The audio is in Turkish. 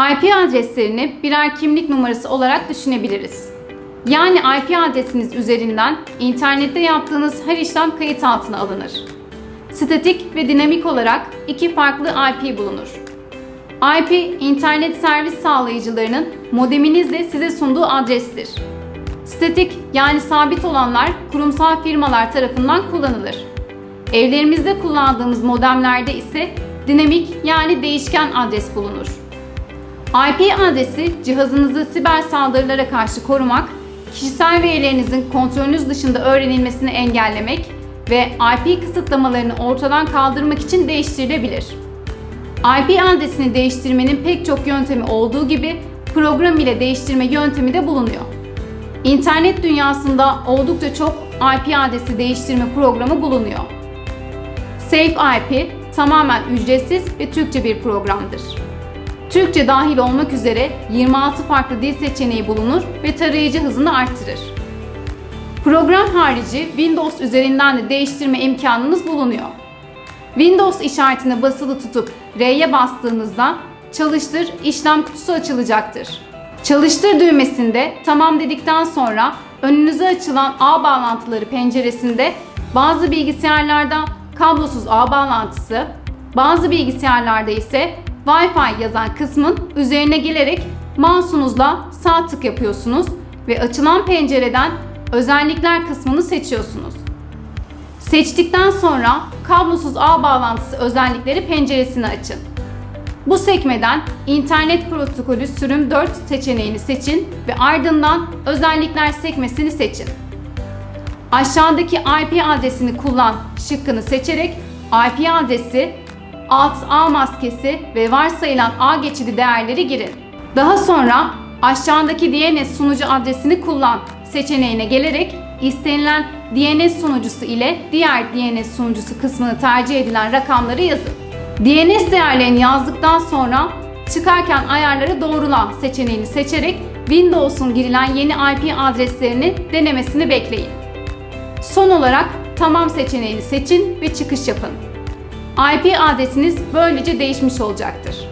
IP adreslerini birer kimlik numarası olarak düşünebiliriz. Yani IP adresiniz üzerinden internette yaptığınız her işlem kayıt altına alınır. Statik ve dinamik olarak iki farklı IP bulunur. IP, internet servis sağlayıcılarının modeminizle size sunduğu adrestir. Statik yani sabit olanlar kurumsal firmalar tarafından kullanılır. Evlerimizde kullandığımız modemlerde ise dinamik yani değişken adres bulunur. IP adresi cihazınızı siber saldırılara karşı korumak, kişisel verilerinizin kontrolünüz dışında öğrenilmesini engellemek ve IP kısıtlamalarını ortadan kaldırmak için değiştirilebilir. IP adresini değiştirmenin pek çok yöntemi olduğu gibi program ile değiştirme yöntemi de bulunuyor. İnternet dünyasında oldukça çok IP adresi değiştirme programı bulunuyor. SafeIP tamamen ücretsiz ve Türkçe bir programdır. Türkçe dahil olmak üzere 26 farklı dil seçeneği bulunur ve tarayıcı hızını artırır. Program harici Windows üzerinden de değiştirme imkanınız bulunuyor. Windows işaretine basılı tutup R'ye bastığınızda Çalıştır işlem kutusu açılacaktır. Çalıştır düğmesinde tamam dedikten sonra önünüze açılan ağ bağlantıları penceresinde bazı bilgisayarlarda kablosuz ağ bağlantısı, bazı bilgisayarlarda ise Wi-Fi yazan kısmın üzerine gelerek mouse'unuzla sağ tık yapıyorsunuz ve açılan pencereden özellikler kısmını seçiyorsunuz. Seçtikten sonra kablosuz ağ bağlantısı özellikleri penceresini açın. Bu sekmeden internet protokolü sürüm 4 seçeneğini seçin ve ardından özellikler sekmesini seçin. Aşağıdaki IP adresini kullan şıkkını seçerek IP adresi, alt ağ maskesi ve varsayılan ağ geçidi değerleri girin. Daha sonra aşağıdaki DNS sunucu adresini kullan seçeneğine gelerek istenilen DNS sunucusu ile diğer DNS sunucusu kısmını tercih edilen rakamları yazın. DNS değerlerini yazdıktan sonra çıkarken ayarları doğrula seçeneğini seçerek Windows'un girilen yeni IP adreslerini denemesini bekleyin. Son olarak tamam seçeneğini seçin ve çıkış yapın. IP adresiniz böylece değişmiş olacaktır.